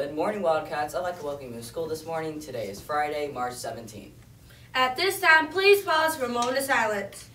Good morning, Wildcats. I'd like to welcome you to school this morning. Today is Friday, March 17th. At this time, please pause for a moment of silence.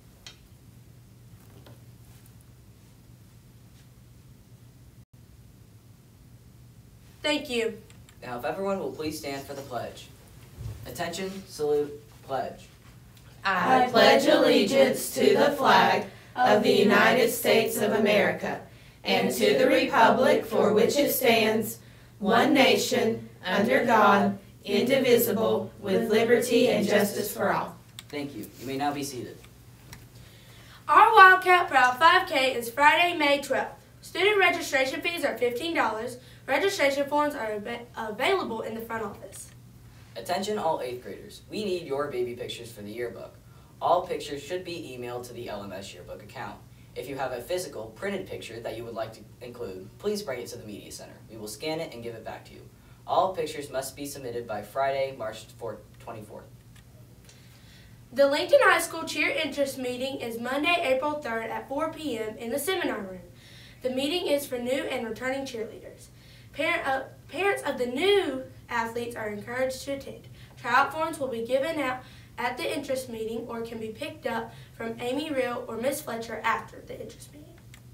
Thank you. Now, if everyone will please stand for the pledge. Attention, salute, pledge. I pledge allegiance to the flag of the United States of America and to the republic for which it stands, one nation, under God, indivisible, with liberty and justice for all. Thank you. You may now be seated. Our Wildcat Proud 5K is Friday, May 12th. Student registration fees are $15. Registration forms are available in the front office. Attention all 8th graders. We need your baby pictures for the yearbook. All pictures should be emailed to the LMS yearbook account. If you have a physical, printed picture that you would like to include, please bring it to the Media Center. We will scan it and give it back to you. All pictures must be submitted by Friday, March 24th. The Lincoln High School Cheer Interest Meeting is Monday, April 3rd at 4 p.m. in the seminar room. The meeting is for new and returning cheerleaders. Parents of the new athletes are encouraged to attend. Tryout forms will be given out at the interest meeting or can be picked up from Amy Real or Miss Fletcher after the interest meeting.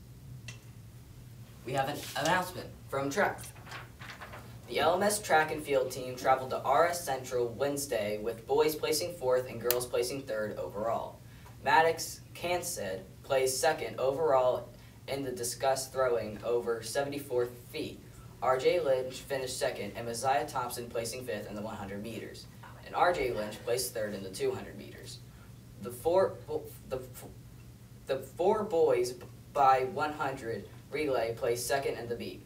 We have an announcement from track. The LMS track and field team traveled to RS Central Wednesday with boys placing 4th and girls placing 3rd overall. Maddox Kansed placed 2nd overall in the discus throwing over 74 feet. RJ Lynch finished 2nd and Messiah Thompson placing 5th in the 100 meters. And RJ Lynch placed 3rd in the 200 meters. The four boys by 100 relay placed 2nd in the beat.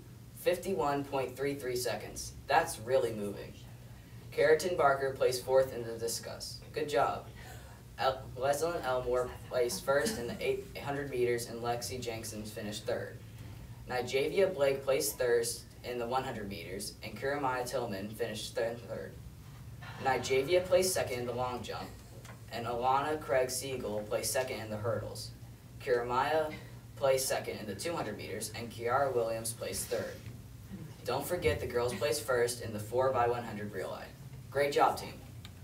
51.33 seconds. That's really moving. Carrington Barker placed 4th in the discus. Good job. Leslyn Elmore placed 1st in the 800 meters and Lexi Jenkins finished 3rd. Nijavia Blake placed 3rd in the 100 meters and Kuramaya Tillman finished 3rd. Nijavia placed 2nd in the long jump and Alana Craig Siegel placed 2nd in the hurdles. Kuramaya placed 2nd in the 200 meters and Kiara Williams placed 3rd. Don't forget the girls placed 1st in the 4x100 relay. Great job, team.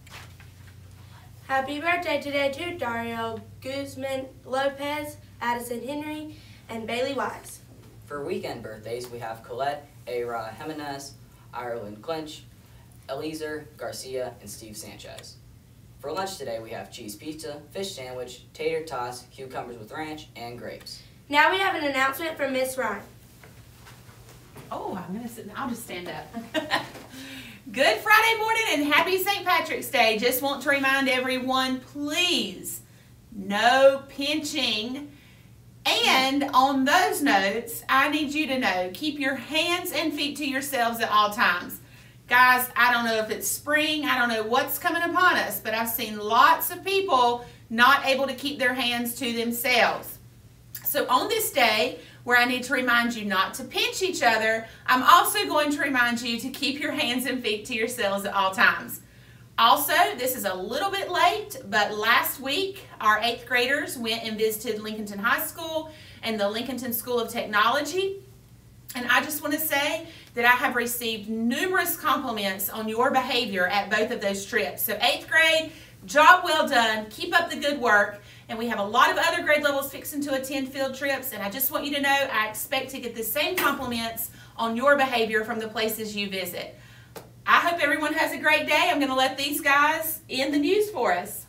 Happy birthday today to Dario Guzman Lopez, Addison Henry, and Bailey Wise. For weekend birthdays, we have Colette A. Jimenez, Ireland Clinch, Eliezer Garcia, and Steve Sanchez. For lunch today, we have cheese pizza, fish sandwich, tater tots, cucumbers with ranch, and grapes. Now we have an announcement from Miss Ryan. Oh, I'll just stand up. Good Friday morning and happy St. Patrick's Day. Just want to remind everyone, please, no pinching. And on those notes, I need you to know, keep your hands and feet to yourselves at all times. Guys, I don't know if it's spring, I don't know what's coming upon us, but I've seen lots of people not able to keep their hands to themselves. So on this day, where I need to remind you not to pinch each other, I'm also going to remind you to keep your hands and feet to yourselves at all times. Also, this is a little bit late, but last week our 8th graders went and visited Lincolnton High School and the Lincolnton School of Technology. And I just want to say that I have received numerous compliments on your behavior at both of those trips. So 8th grade, job well done, keep up the good work. And we have a lot of other grade levels fixing to attend field trips, and I just want you to know I expect to get the same compliments on your behavior from the places you visit. I hope everyone has a great day. I'm going to let these guys end the news for us.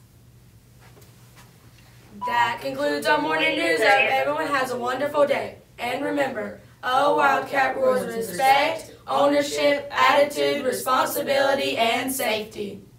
That concludes our morning news. I hope everyone has a wonderful day. And remember, O Wildcat rules respect, ownership, attitude, responsibility, and safety.